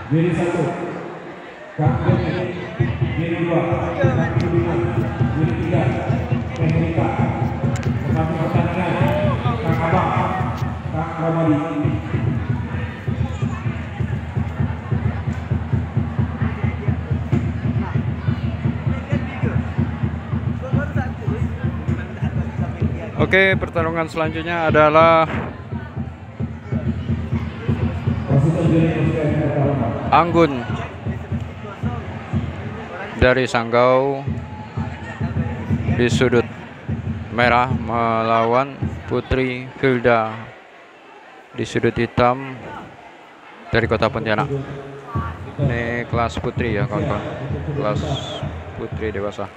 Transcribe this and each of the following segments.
Jadi 1 Kang Deni, jadi 2 Kang Budiman, jadi 3 Teknika, Kami pertandingan Kang Abang, Kang Ramadi. Oke, pertarungan selanjutnya adalah Anggun dari Sanggau di sudut merah melawan Putri Hilda di sudut hitam dari Kota Pontianak. Ini kelas putri ya kawan-kawan, kelas putri dewasa.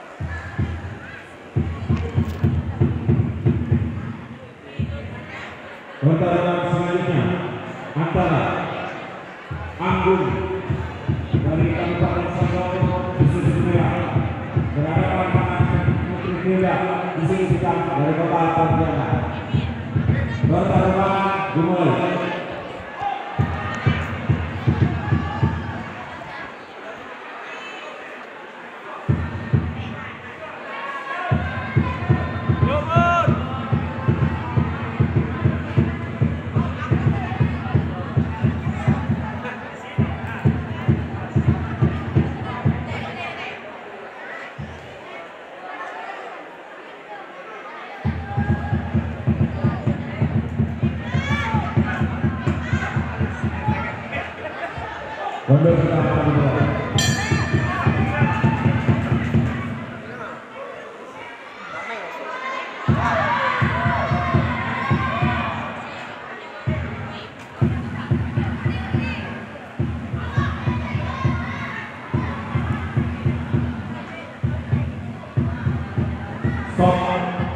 Pertarungan selanjutnya antara Anggun dari Kabupaten Sanggau di sudut merah berhadapan dengan Putri Hilda di sudut hitam dari Kota Pontianak. Pertarungan dimulai. Mundur kita mulai. Stop.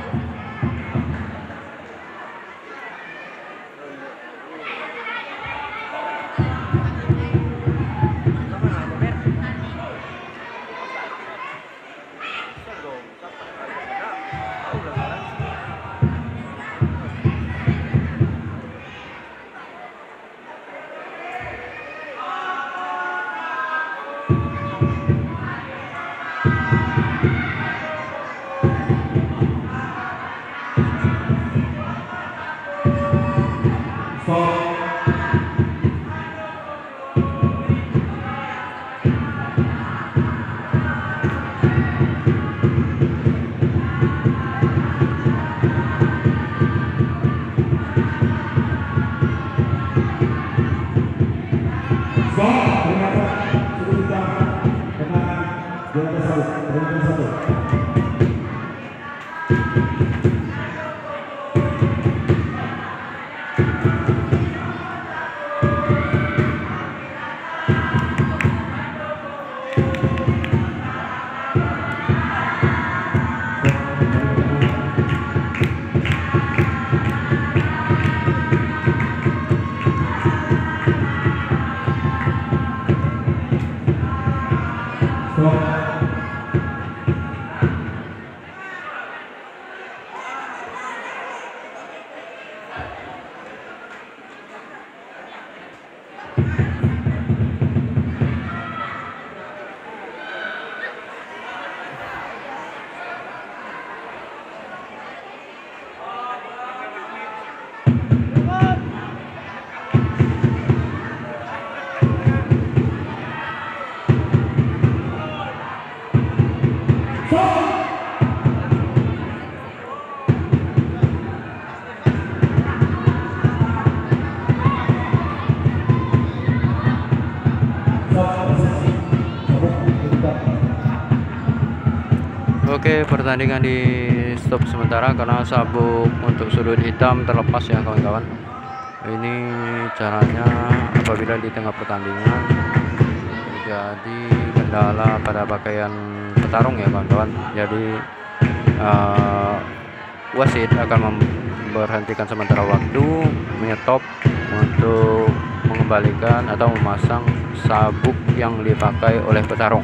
Oke, pertandingan di stop sementara karena sabuk untuk sudut hitam terlepas ya kawan-kawan. Ini caranya apabila di tengah pertandingan terjadi kendala pada pakaian petarung ya kawan-kawan. Jadi wasit akan memberhentikan sementara waktu, menyetop untuk mengembalikan atau memasang sabuk yang dipakai oleh petarung.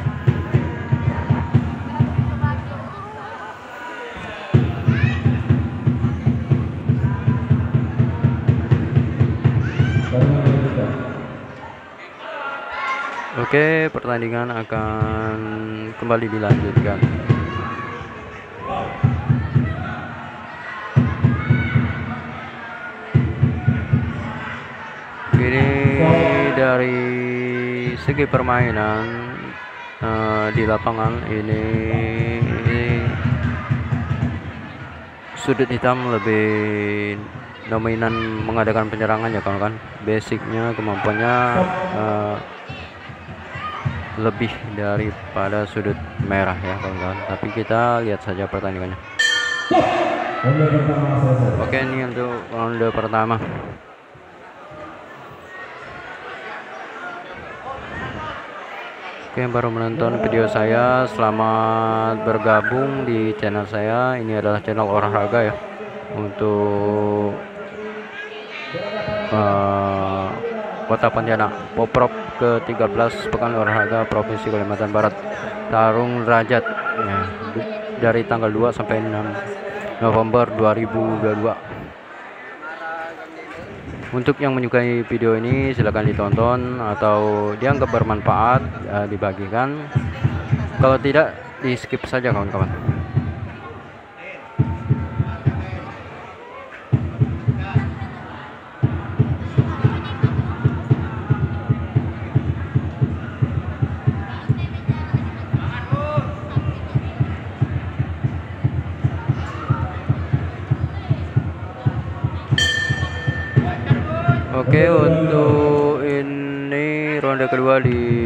Oke, pertandingan akan kembali dilanjutkan. Ini dari segi permainan di lapangan ini sudut hitam lebih dominan mengadakan penyerangan ya kawan-kawan. Basicnya kemampuannya lebih daripada sudut merah ya kawan-kawan. Tapi kita lihat saja pertandingannya. Oke, ini untuk ronde pertama. Oke, yang baru menonton video saya, selamat bergabung di channel saya. Ini adalah channel olahraga ya, untuk Kota Pontianak, Poprov ke-13 Pekan Olahraga Provinsi Kalimantan Barat, tarung derajat ya, dari tanggal 2 sampai 6 November 2022. Untuk yang menyukai video ini silahkan ditonton, atau dianggap bermanfaat dibagikan. Kalau tidak, di skip saja kawan-kawan. Oke, untuk ini ronde kedua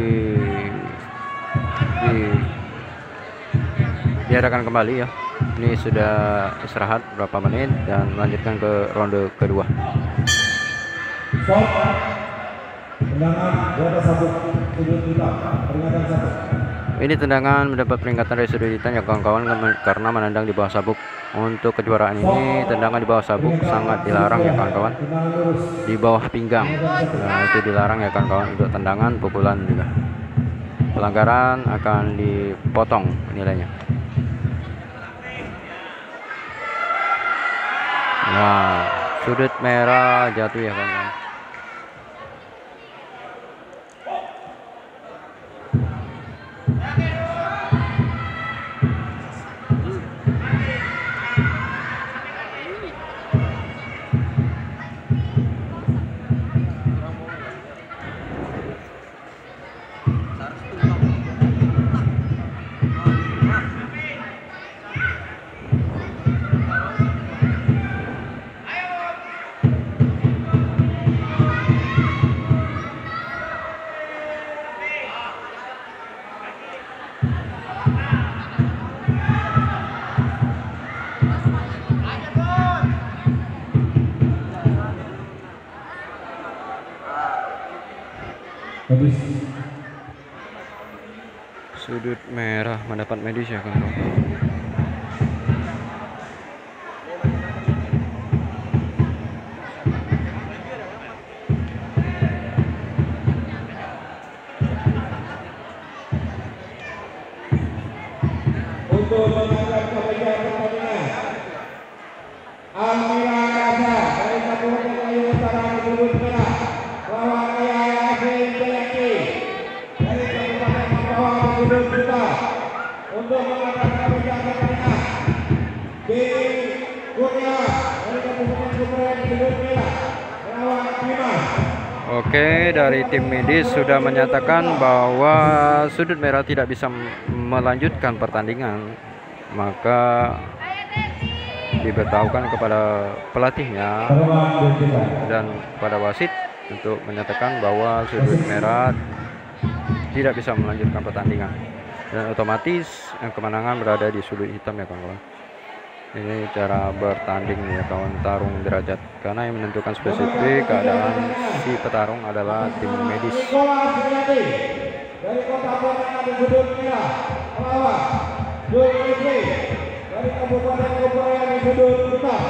diadakan kembali ya. Ini sudah istirahat berapa menit dan melanjutkan ke ronde kedua. Ini tendangan mendapat peringatan dari sudut hitam ya kawan-kawan, karena menendang di bawah sabuk. Untuk kejuaraan ini tendangan di bawah sabuk sangat dilarang ya kawan-kawan, di bawah pinggang. Nah, itu dilarang ya kawan-kawan, untuk tendangan, pukulan juga. Pelanggaran akan dipotong nilainya. Nah, sudut merah jatuh ya kawan-kawan. Sudut merah mendapat medis ya kawan-kawan. Untuk mengangkat kemeja pertandingan, Almira Raja dari Kabupaten Melayu Utara disebut merah, lawan Ayah Asri Jayati dari Kabupaten Mempawah disebut putih. Untuk mengangkat kemeja pertandingan, Bini Kurnia dari Kabupaten Kuburaya disebut merah, lawan Bima. Oke, dari tim medis sudah menyatakan bahwa sudut merah tidak bisa melanjutkan pertandingan, maka diberitahukan kepada pelatihnya dan kepada wasit untuk menyatakan bahwa sudut merah tidak bisa melanjutkan pertandingan, dan otomatis yang kemenangan berada di sudut hitam ya kawan-kawan. Ini cara bertanding ya kawan, tarung derajat, karena yang menentukan spesifik keadaan si petarung adalah tim medis. Dari Kota Pontianak disebut merah, melawan Zulkifli dari Kabupaten Kuburaya disebut putih.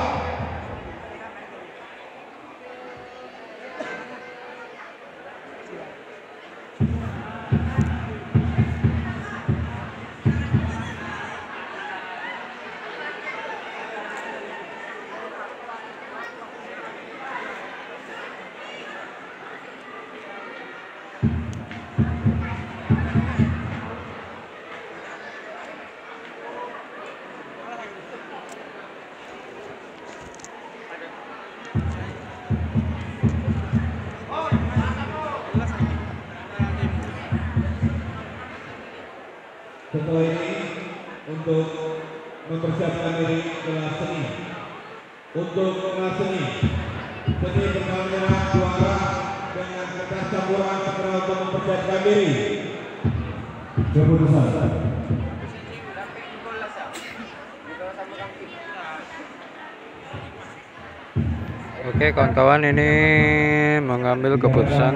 foto ini untuk mempersiapkan diri kelas seni. Untuk kelas seni berkamera suara dengan kertas campuran segera untuk mempersiapkan diri. Keputusan. Oke kawan-kawan, ini mengambil keputusan.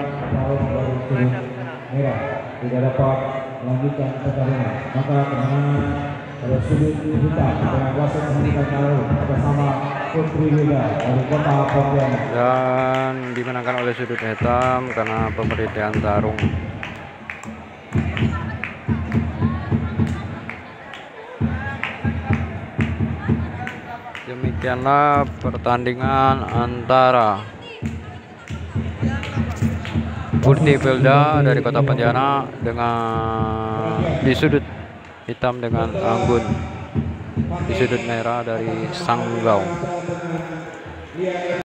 Merah tidak dapat melanjutkan pertandingan, maka kemenangan pada sudut hitam dengan wasit menghentikan taruh bersama Putri Wida dari Kota Pontianak Dan dimenangkan oleh sudut hitam karena pemberian tarung. Demikianlah pertandingan antara Putri Wilda dari Kota Pontianak dengan di sudut hitam dengan Anggun di sudut merah dari Sanggau.